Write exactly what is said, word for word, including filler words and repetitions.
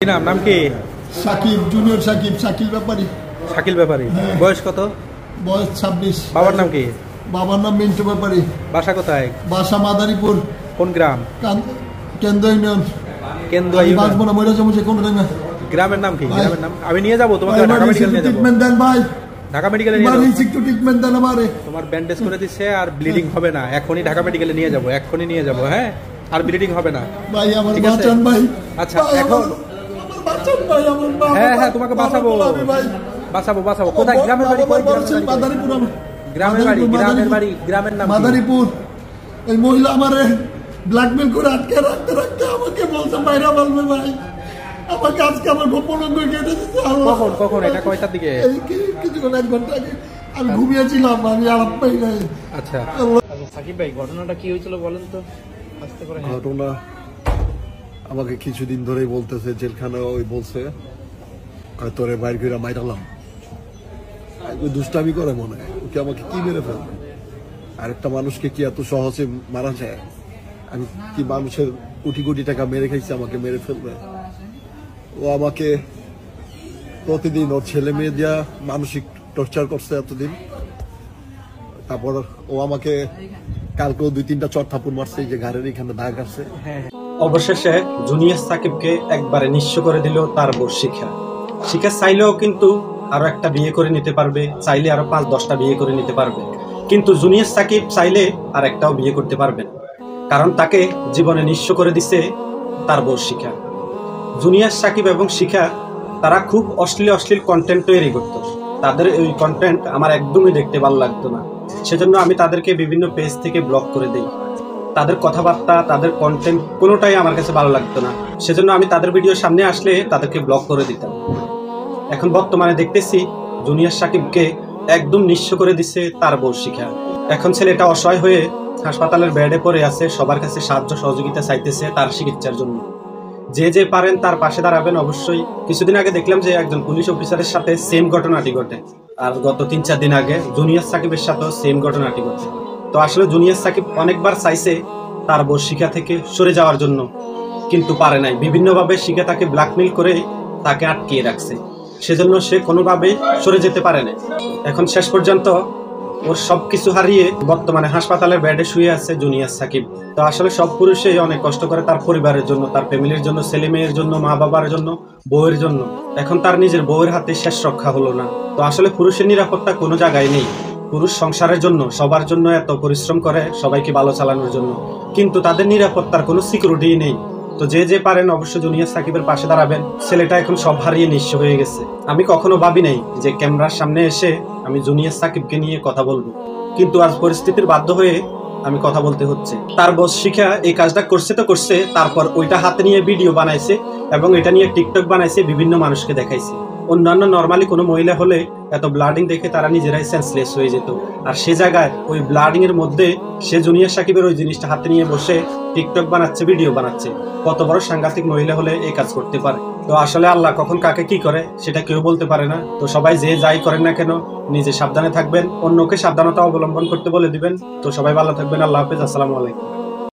নাম নাম কি? সাকিব, জুনিয়র সাকিব, শাকিল ব্যাপারী। শাকিল ব্যাপারী। বয়স কত? বয়স ছাব্বিশ। বাবার নাম কি? বাবার নাম মিন্টু ব্যাপারী। বাসা কোথায়? বাসা মাদারীপুর। কোন গ্রাম? কেন্দ্র ইউনিয়ন। কেন্দ্র ইউনিয়ন। বাসবো না, মরে যাবো যে কোন টাইমে। গ্রামের নাম কি? গ্রামের নাম আমি নিয়ে যাব তোমাকে ঢাকা মেডিকেল নিয়ে যাব। ট্রিটমেন্ট দেন ভাই। ঢাকা মেডিকেলে নিয়ে যাব। বাড়ি একটু ট্রিটমেন্ট দেন আমারে। তোমার ব্যান্ডেজ করে দিছে আর ব্লিডিং হবে না। এখনি ঢাকা মেডিকেলে নিয়ে যাব, এখনি নিয়ে যাব। হ্যাঁ, আর ব্লিডিং হবে না ভাই। আমার বাঁচান ভাই। আচ্ছা এখন আমার বাঁচান ভাই। আমার বাবা। হ্যাঁ হ্যাঁ তোমাকে বাঁচাবো বাঁচাবো বাঁচাবো। কোথায়? গ্রামের বাড়ি? কোথায়? মাদারীপুর। গ্রামের বাড়ি। গ্রামের বাড়ি। গ্রামের নাম মাদারীপুর। এই মহিলা আমারে ব্ল্যাকমেল করে আটকে রাখতে রাখতে আমাকে বলছে বাইরে বলবে ভাই। আমাকে আজকে আমার গোপন অঙ্গ কেটে দিচ্ছে। কখন কখন এটা কয়টার দিকে? এই কিছুক্ষণ এক ঘন্টা আগে আমি ঘুমিয়েছিলাম, আমি আরাম পাই নাই। আচ্ছা সাকিব ভাই, ঘটনাটা কি হয়েছিল বলেন তো আস্তে করে। ঘটনা আমাকে কিছুদিন ধরেই বলতেছে, জেলখানা ওই বলছে তোরে বাইর করে মাইরালাম। দুষ্টামি করে মনে হয় ওকে, আমাকে কি মেরে ফেলবে? আরেকটা মানুষকে কি এত সহজে মারা যায়? আমি কি মানুষের কোটি কোটি টাকা মেরে খাইছি, আমাকে মেরে ফেলবে? ও আমাকে প্রতিদিন ওর ছেলে মেয়ে দিয়া মানসিক টর্চার করছে এতদিন। তারপর ও আমাকে কালকেও দুই তিনটা চট থাপুর মারছে, যে ঘাড়ের এখানে দাগ আছে। অবশেষে জুনিয়র সাকিবকে একবারে নিঃস্ব করে দিল তার বোর শিখা। শিখা চাইলেও কিন্তু আরো একটা বিয়ে করে নিতে পারবে, চাইলে আরো পাঁচ দশটা বিয়ে করে নিতে পারবে, কিন্তু জুনিয়র সাকিব চাইলে আর একটাও বিয়ে করতে পারবে না, কারণ তাকে জীবনে নিঃস্ব করে দিছে তার বোর শিখা। জুনিয়র সাকিব এবং শিখা তারা খুব অশ্লীল অশ্লীল কন্টেন্ট তৈরি করত। তাদের ওই কন্টেন্ট আমার একদমই দেখতে ভালো লাগতো না, সেজন্য আমি তাদেরকে বিভিন্ন পেজ থেকে ব্লক করে দিই। তাদের কথাবার্তা, তাদের কন্টেন্ট কোনোটাই আমার কাছে ভালো লাগতো না, সেজন্য আমি তাদের ভিডিও সামনে আসলে তাদেরকে ব্লক করে দিতাম। এখন বর্তমানে দেখতেছি জুনিয়র সাকিবকে একদম নিঃস্ব করে দিচ্ছে তার বউ শিখা। এখন ছেলেটা অসহায় হয়ে হাসপাতালের বেডে পড়ে আছে, সবার কাছে সাহায্য সহযোগিতা চাইতেছে তার চিকিৎসার জন্য। যে যে পারেন তার পাশে দাঁড়াবেন অবশ্যই। কিছুদিন আগে দেখলাম যে একজন পুলিশ অফিসারের সাথে সেম ঘটনাটি ঘটে, আর গত তিন চার দিন আগে জুনিয়র সাকিবের সাথেও সেম ঘটনাটি ঘটে। তো আসলে জুনিয়র সাকিব অনেকবার চাইছে তার বউ শিখা থেকে সরে যাওয়ার জন্য, কিন্তু পারে নাই। বিভিন্নভাবে শিখা তাকে ব্ল্যাকমেইল করে তাকে আটকিয়ে রাখছে, সেজন্য সে কোনোভাবেই সরে যেতে পারে না। এখন শেষ পর্যন্ত ওর সবকিছু হারিয়ে বর্তমানে হাসপাতালের বেডে শুয়ে আছে জুনিয়র সাকিব। তো আসলে সব পুরুষই অনেক কষ্ট করে তার পরিবারের জন্য, তার ফ্যামিলির জন্য, ছেলে মেয়ের জন্য, মা বাবার জন্য, বউয়ের জন্য। এখন তার নিজের বউয়ের হাতে শেষ রক্ষা হলো না। তো আসলে পুরুষের নিরাপত্তা কোনো জায়গায় নেই। পুরুষ সংসারের জন্য, সবার জন্য এত পরিশ্রম করে সবাইকে ভালো চালানোর জন্য, কিন্তু তাদের নিরাপত্তার কোনো সিকিউরিটি নেই। তো যে যে পারেন অবশ্যই জুনিয়র সাকিবের পাশে দাঁড়াবেন। ছেলেটা এখন সব হারিয়ে নিঃস্ব হয়ে গেছে। আমি কখনো ভাবি নাই যে ক্যামেরার সামনে এসে আমি জুনিয়র সাকিবকে নিয়ে কথা বলবো, কিন্তু আজ পরিস্থিতির বাধ্য হয়ে আমি কথা বলতে হচ্ছে। তার বস শিখা এই কাজটা করছে তো করছে, তারপর ওইটা হাতে নিয়ে ভিডিও বানাইছে এবং এটা নিয়ে টিকটক বানাইছে, বিভিন্ন মানুষকে দেখাইছে। অন্যান্য নর্মালি কোনো মহিলা হলে এত ব্লাডিং দেখে তারা নিজেরাই সেন্সলেস হয়ে যেত, আর সে জায়গায় ওই ব্লাডিং এর মধ্যে সে জুনিয়র সাকিবের ওই জিনিসটা হাতে নিয়ে বসে টিকটক বানাচ্ছে, ভিডিও বানাচ্ছে। কত বড় সাংঘাতিক মহিলা হলে এই কাজ করতে পারে? তো আসলে আল্লাহ কখন কাকে কি করে সেটা কেউ বলতে পারে না। তো সবাই যে যাই করেন না কেন নিজে সাবধানে থাকবেন, অন্যকে সাবধানতা অবলম্বন করতে বলে দিবেন। তো সবাই ভালো থাকবেন। আল্লাহ হাফেজ। আসসালামু আলাইকুম।